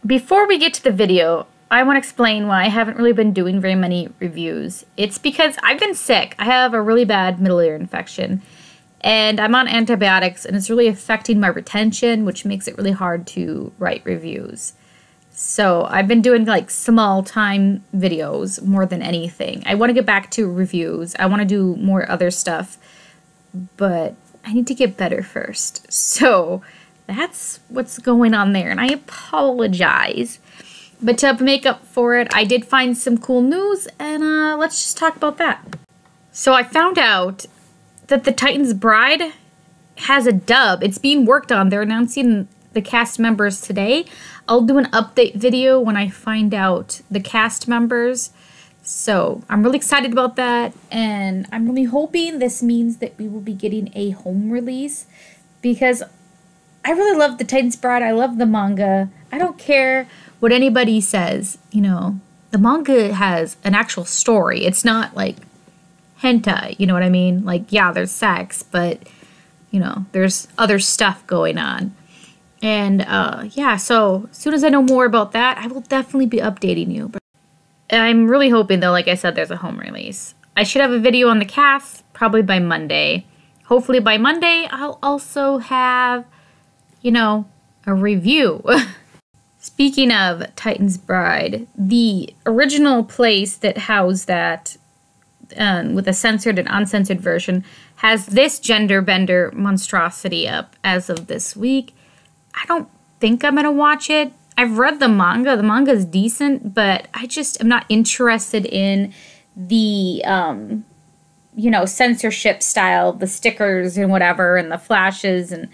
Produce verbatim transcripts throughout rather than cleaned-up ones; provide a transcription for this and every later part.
Before we get to the video, I want to explain why I haven't really been doing very many reviews. It's because I've been sick. I have a really bad middle ear infection, and I'm on antibiotics, and it's really affecting my retention, which makes it really hard to write reviews. So I've been doing like small time videos more than anything. I want to get back to reviews. I want to do more other stuff, but I need to get better first. So that's what's going on there, and I apologize. But to make up for it, I did find some cool news, and uh, let's just talk about that. So I found out that The Titan's Bride has a dub. It's being worked on. They're announcing the cast members today. I'll do an update video when I find out the cast members. So I'm really excited about that, and I'm really hoping this means that we will be getting a home release, because I really love The Titan's Bride. I love the manga. I don't care what anybody says, you know, the manga has an actual story. It's not like hentai, you know what I mean? Like, yeah, there's sex, but, you know, there's other stuff going on. And, uh, yeah, so as soon as I know more about that, I will definitely be updating you. But I'm really hoping, though, like I said, there's a home release. I should have a video on the cast probably by Monday. Hopefully by Monday, I'll also have, you know, a review. Speaking of Titan's Bride, the original place that housed that um, with a censored and uncensored version has this gender bender monstrosity up as of this week. I don't think I'm going to watch it. I've read the manga. The manga is decent, but I just am not interested in the, um, you know, censorship style, the stickers and whatever, and the flashes, and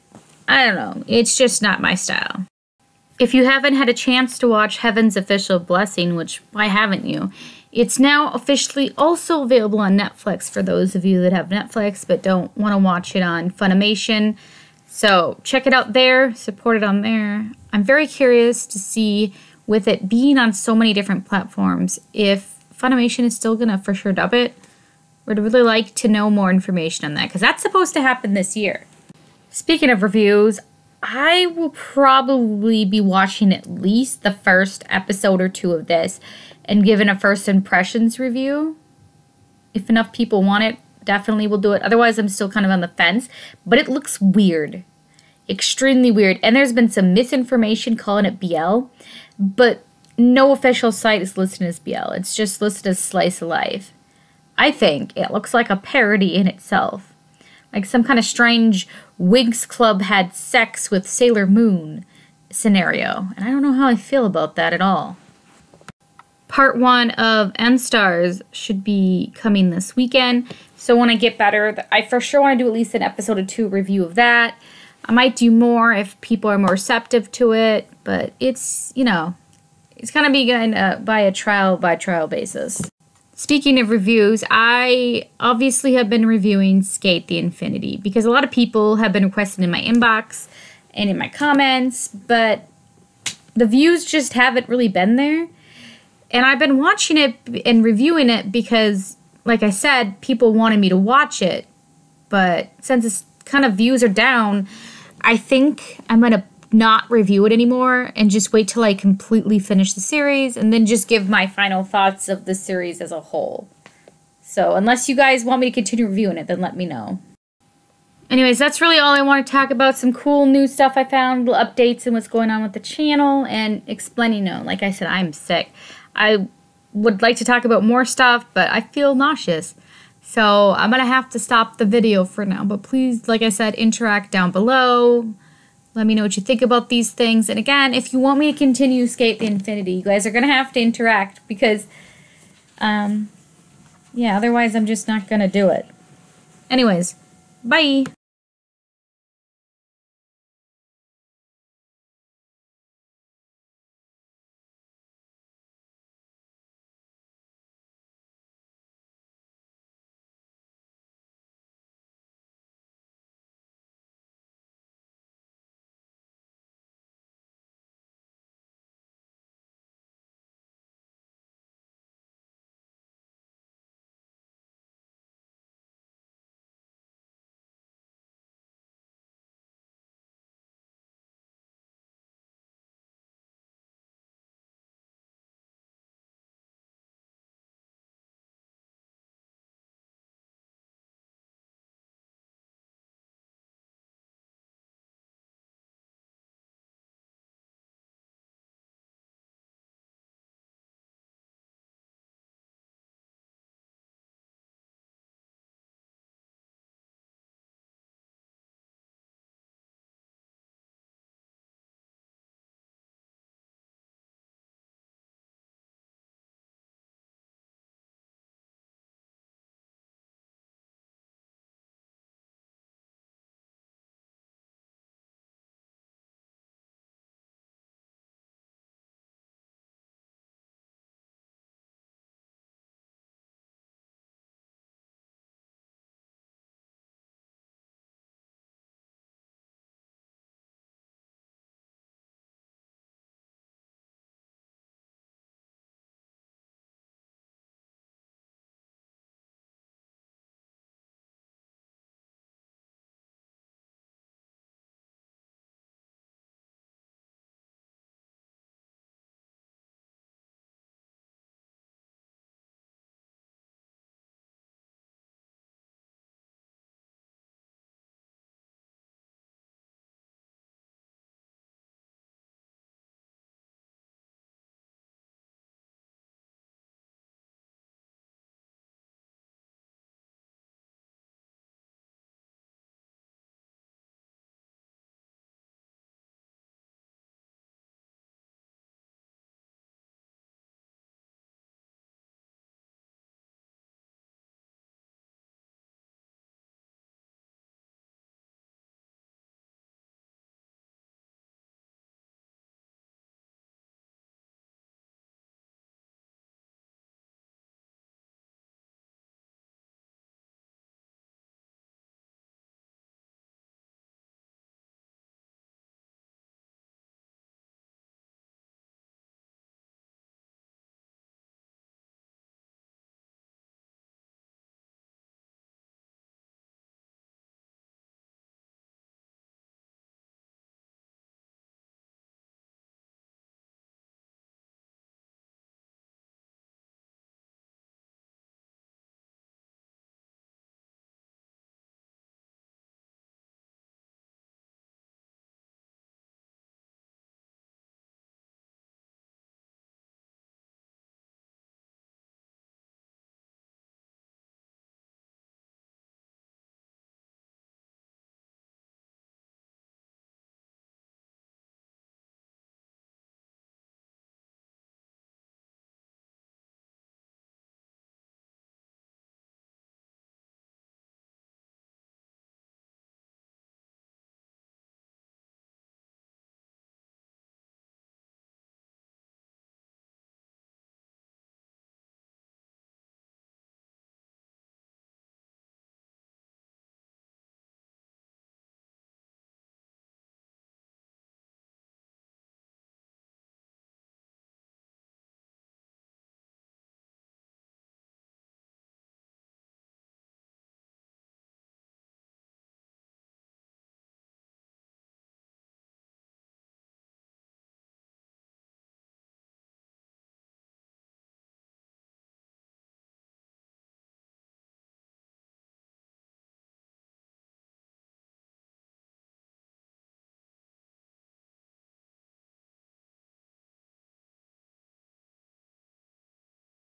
I don't know. It's just not my style. If you haven't had a chance to watch Heaven's Official Blessing, which why haven't you? It's now officially also available on Netflix for those of you that have Netflix but don't want to watch it on Funimation. So check it out there, support it on there. I'm very curious to see, with it being on so many different platforms, if Funimation is still going to for sure dub it. Would really like to know more information on that, because that's supposed to happen this year. Speaking of reviews, I will probably be watching at least the first episode or two of this and giving a first impressions review. If enough people want it, definitely will do it. Otherwise, I'm still kind of on the fence. But it looks weird. Extremely weird. And there's been some misinformation calling it B L. But no official site is listed as B L. It's just listed as Slice of Life. I think it looks like a parody in itself. Like some kind of strange Winx Club had sex with Sailor Moon scenario. And I don't know how I feel about that at all. Part one of N-Stars should be coming this weekend. So when I get better, I for sure want to do at least an episode or two review of that. I might do more if people are more receptive to it. But it's, you know, it's going to be going uh, by a trial by trial basis. Speaking of reviews, I obviously have been reviewing Skate the Infinity because a lot of people have been requesting in my inbox and in my comments, but the views just haven't really been there. And I've been watching it and reviewing it because, like I said, people wanted me to watch it. But since it's kind of views are down, I think I'm going to not review it anymore and just wait till I completely finish the series and then just give my final thoughts of the series as a whole. So unless you guys want me to continue reviewing it, then let me know. Anyways, that's really all I want to talk about. Some cool new stuff I found, little updates and what's going on with the channel, and explaining, you know, like I said, I'm sick. I would like to talk about more stuff, but I feel nauseous. So I'm going to have to stop the video for now. But please, like I said, interact down below. Let me know what you think about these things. And again, if you want me to continue Skate the Infinity, you guys are going to have to interact because, um, yeah, otherwise I'm just not going to do it. Anyways, bye!